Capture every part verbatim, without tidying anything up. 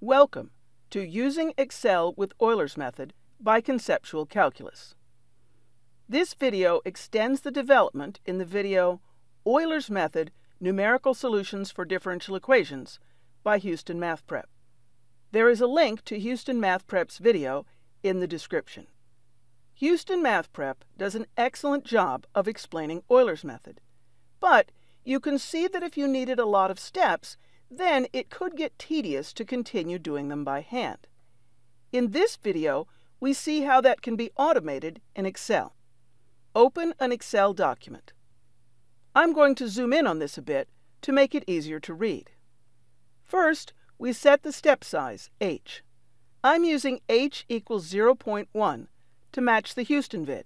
Welcome to Using Excel with Euler's Method by Conceptual Calculus. This video extends the development in the video Euler's Method Numerical Solutions for Differential Equations by Houston Math Prep. There is a link to Houston Math Prep's video in the description. Houston Math Prep does an excellent job of explaining Euler's Method, but you can see that if you needed a lot of steps, then it could get tedious to continue doing them by hand. In this video, we see how that can be automated in Excel. Open an Excel document. I'm going to zoom in on this a bit to make it easier to read. First, we set the step size, H. I'm using H equals zero point one to match the Houston vid.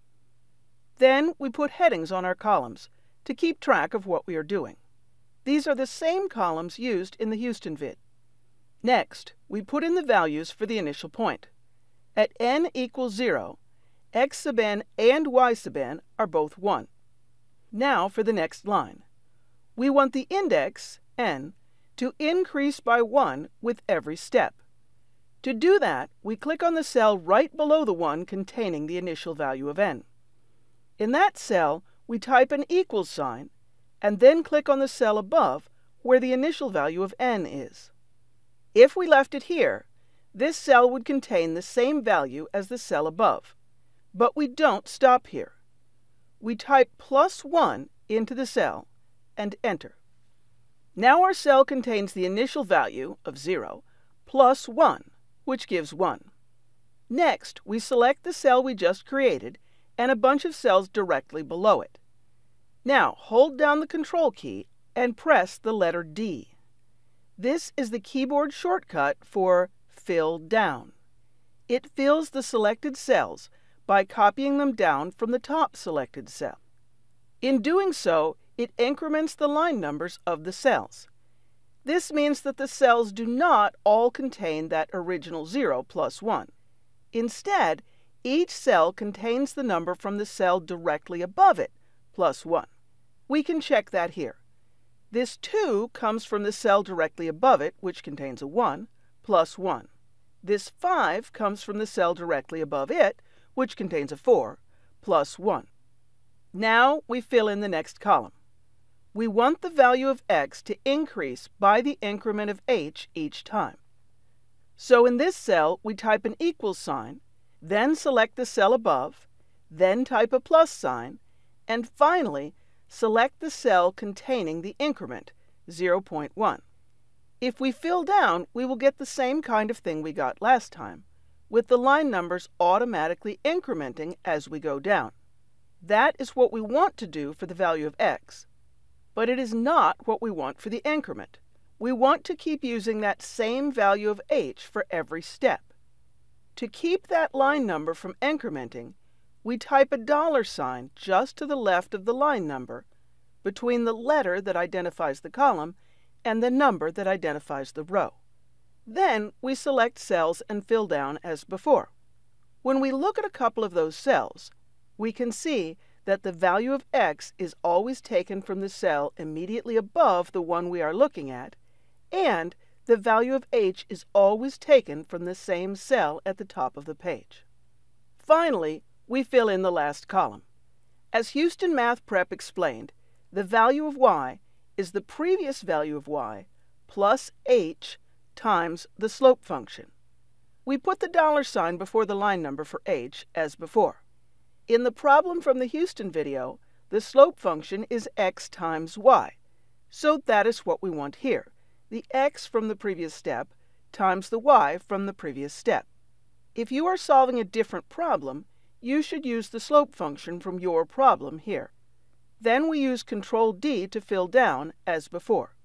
Then we put headings on our columns to keep track of what we are doing. These are the same columns used in the Houston vid. Next, we put in the values for the initial point. At n equals zero, x sub n and y sub n are both one. Now for the next line. We want the index, n, to increase by one with every step. To do that, we click on the cell right below the one containing the initial value of n. In that cell, we type an equals sign, and then click on the cell above where the initial value of n is. If we left it here, this cell would contain the same value as the cell above. But we don't stop here. We type plus one into the cell and enter. Now our cell contains the initial value of zero plus one, which gives one. Next, we select the cell we just created and a bunch of cells directly below it. Now, hold down the Control key and press the letter D. This is the keyboard shortcut for Fill Down. It fills the selected cells by copying them down from the top selected cell. In doing so, it increments the line numbers of the cells. This means that the cells do not all contain that original zero plus one. Instead, each cell contains the number from the cell directly above it, plus one. We can check that here. This two comes from the cell directly above it, which contains a one, plus one. This five comes from the cell directly above it, which contains a four, plus one. Now we fill in the next column. We want the value of x to increase by the increment of h each time. So in this cell, we type an equals sign, then select the cell above, then type a plus sign, and finally, select the cell containing the increment, zero point one. If we fill down, we will get the same kind of thing we got last time, with the line numbers automatically incrementing as we go down. That is what we want to do for the value of x, but it is not what we want for the increment. We want to keep using that same value of h for every step. To keep that line number from incrementing, we type a dollar sign just to the left of the line number, between the letter that identifies the column and the number that identifies the row. Then we select cells and fill down as before. When we look at a couple of those cells, we can see that the value of x is always taken from the cell immediately above the one we are looking at, and the value of h is always taken from the same cell at the top of the page. Finally, we fill in the last column. As Houston Math Prep explained, the value of y is the previous value of y plus h times the slope function. We put the dollar sign before the line number for h as before. In the problem from the Houston video, the slope function is x times y, so that is what we want here, the x from the previous step times the y from the previous step. If you are solving a different problem, you should use the slope function from your problem here. Then we use Control D to fill down as before.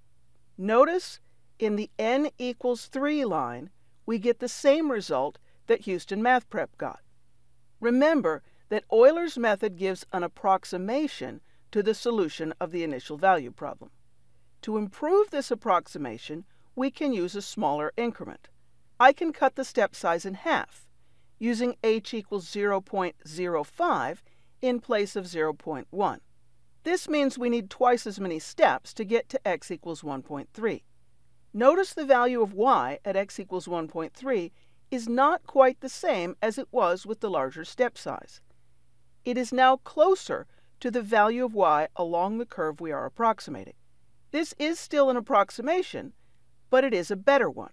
Notice in the n equals three line, we get the same result that Houston Math Prep got. Remember that Euler's method gives an approximation to the solution of the initial value problem. To improve this approximation, we can use a smaller increment. I can cut the step size in half, using h equals zero point zero five in place of zero point one. This means we need twice as many steps to get to x equals one point three. Notice the value of y at x equals one point three is not quite the same as it was with the larger step size. It is now closer to the value of y along the curve we are approximating. This is still an approximation, but it is a better one.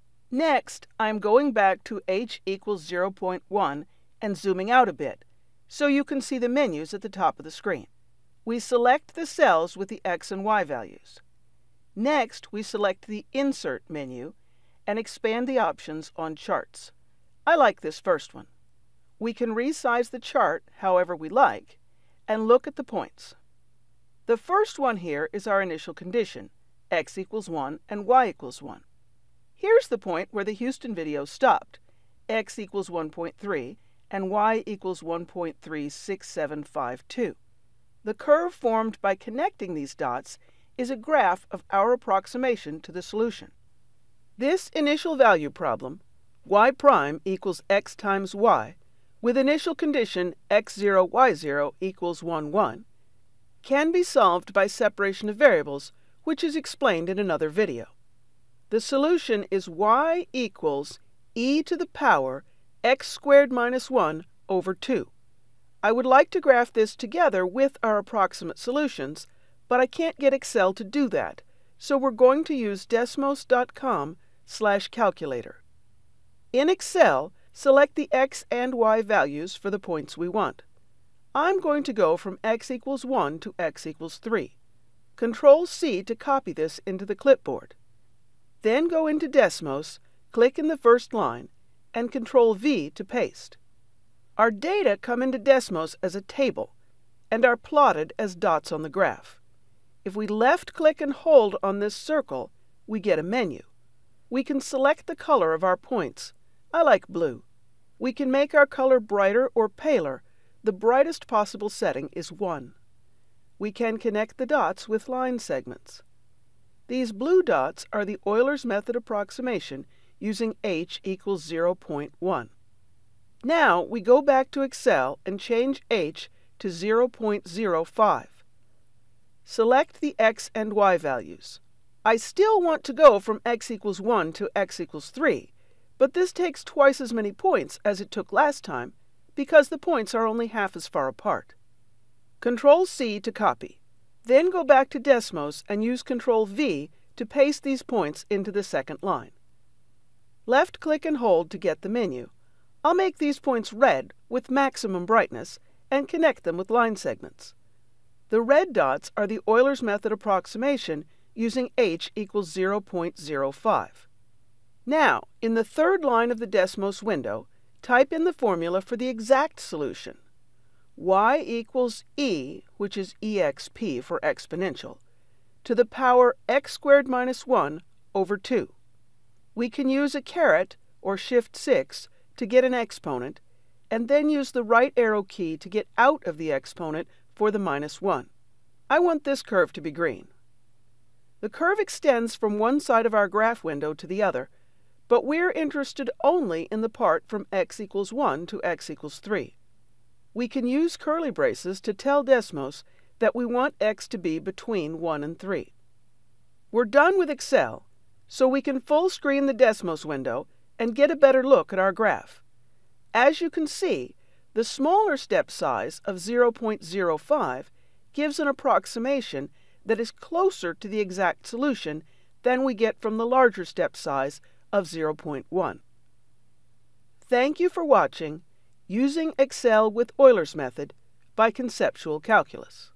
Next, I am going back to h equals zero point one and zooming out a bit, so you can see the menus at the top of the screen. We select the cells with the x and y values. Next, we select the Insert menu and expand the options on Charts. I like this first one. We can resize the chart however we like and look at the points. The first one here is our initial condition, x equals one and y equals one. Here's the point where the Houston video stopped, x equals one point three and y equals one point three six seven five two. The curve formed by connecting these dots is a graph of our approximation to the solution. This initial value problem, y prime equals x times y, with initial condition x zero, y zero equals one, one, can be solved by separation of variables, which is explained in another video. The solution is y equals e to the power x squared minus one over two. I would like to graph this together with our approximate solutions, but I can't get Excel to do that, so we're going to use desmos dot com slash calculator. In Excel, select the x and y values for the points we want. I'm going to go from x equals one to x equals three. control C to copy this into the clipboard. Then go into Desmos, click in the first line, and control V to paste. Our data come into Desmos as a table and are plotted as dots on the graph. If we left-click and hold on this circle, we get a menu. We can select the color of our points. I like blue. We can make our color brighter or paler. The brightest possible setting is one. We can connect the dots with line segments. These blue dots are the Euler's method approximation using h equals zero point one. Now we go back to Excel and change h to zero point zero five. Select the x and y values. I still want to go from x equals one to x equals three, but this takes twice as many points as it took last time because the points are only half as far apart. control C to copy. Then go back to Desmos and use control V to paste these points into the second line. Left-click and hold to get the menu. I'll make these points red with maximum brightness and connect them with line segments. The red dots are the Euler's method approximation using h equals zero point zero five. Now, in the third line of the Desmos window, type in the formula for the exact solution. Y equals e, which is exp for exponential, to the power x squared minus one over two. We can use a caret or shift six to get an exponent, and then use the right arrow key to get out of the exponent for the minus one. I want this curve to be green. The curve extends from one side of our graph window to the other, but we're interested only in the part from x equals one to x equals three. We can use curly braces to tell Desmos that we want x to be between one and three. We're done with Excel, so we can full screen the Desmos window and get a better look at our graph. As you can see, the smaller step size of zero point zero five gives an approximation that is closer to the exact solution than we get from the larger step size of zero point one. Thank you for watching Using Excel with Euler's Method by Conceptual Calculus.